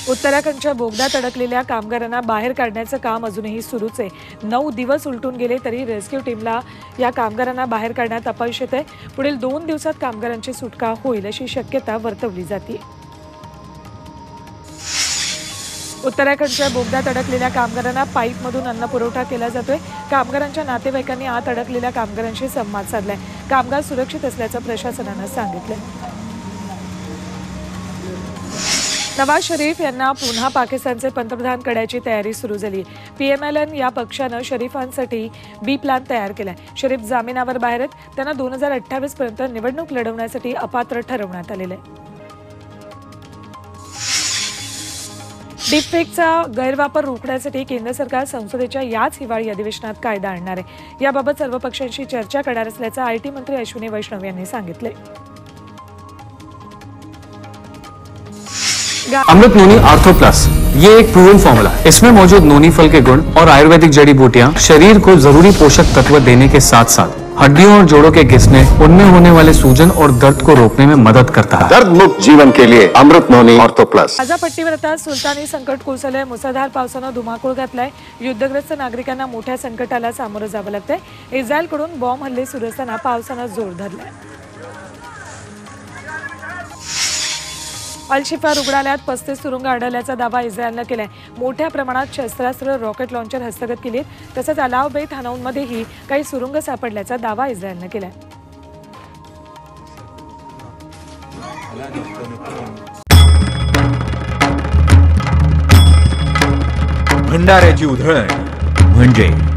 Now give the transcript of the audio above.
उत्तराखंडच्या बोगद्यात अडकलेल्या कामगारांना बाहेर काढण्याचं काम अजूनही सुरूच आहे। 9 दिवस उलटून गेले तरी रेस्क्यू टीमला या कामगारांना बाहेर काढण्यात अपयश येतंय। पुढील 2 दिवसात कामगारांची सुटका होईल अशी शक्यता वर्तवली जाते। उत्तराखंडच्या बोगद्यात अडकलेल्या कामगारांना पाईपमधून अन्न पुरवठा केला जातोय। कामगारांच्या नातेवाईकांनी आत अडकलेल्या कामगारांशी संवाद साधलाय। कामगार सुरक्षित असल्याचं प्रशासनानं सांगितलं। नवाज शरीफ यांना पुन्हा पाकिस्तानचे पंतप्रधान करण्याची तयारी सुरू झाली। PMLN या पक्षानं शरीफांसाठी बी प्लॅन तयार केलाय। शरीफ जामिनावर बाहेर आहेत। त्यांना 2028 पर्यंत निवडणूक लढवण्यासाठी अपात्र ठरवण्यात आलेलं आहे। डीपफेकचा गैरवापर रोखण्यासाठी केंद्र सरकार संसदेच्या याच हिवाळी अधिवेशनात कायदा आणणार आहे। याबाबत सर्व पक्षांशी चर्चा करणार असल्याचं IT मंत्री अश्विनी वैष्णव यांनी सांगितले। अमृत नोनी आर्थो प्लस ये एक प्रूवन फॉर्मूला है। इसमें मौजूद नोनी फल के गुण और आयुर्वेदिक जड़ी बूटियां शरीर को जरूरी पोषक तत्व देने के साथ साथ हड्डियों और जोड़ों के घिसने, उनमें होने वाले सूजन और दर्द को रोकने में मदद करता है। दर्द मुक्त जीवन के लिए अमृत नोनी आर्थो प्लस। गाझा पट्टीवर आता सुलतानी संकट कोसळलंय। मुसळधार पावसानं धुमाकूळ घातलाय। युद्धग्रस्त नागरिकांना मोठ्या संकटाला सामोरं जावं लागतंय। इस्रायलकडून बॉम्ब हल्ले सुरू असताना पावसानं जोर धरलाय। अल-शिफा रुग्णालयात 35 सुरुंग आढळल्याचा दावा इस्रायलनं केलाय। मोठ्या प्रमाणात शस्त्रास्त्र, रॉकेट लॉन्चर हस्तगत केली आहेत। तसंच अलाव बेत हनौनमध्येही काही सुरुंग सापडल्याचा दावा इस्रायलनं केलाय। भंडाऱ्याची उधळण म्हणजे